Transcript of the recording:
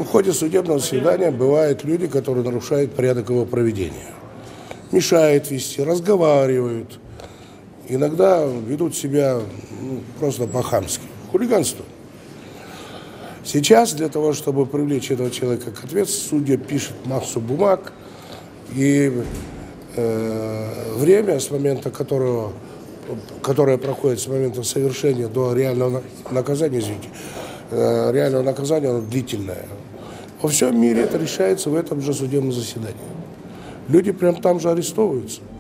в ходе судебного заседания бывают люди, которые нарушают порядок его проведения. Мешают вести, разговаривают. Иногда ведут себя просто по-хамски. Хулиганство. Сейчас для того, чтобы привлечь этого человека к ответственности, судья пишет массу бумаг. И время, с момента которое проходит с момента совершения до реального наказания, реального наказания, оно длительное. Во всем мире это решается в этом же судебном заседании. Люди прям там же арестовываются.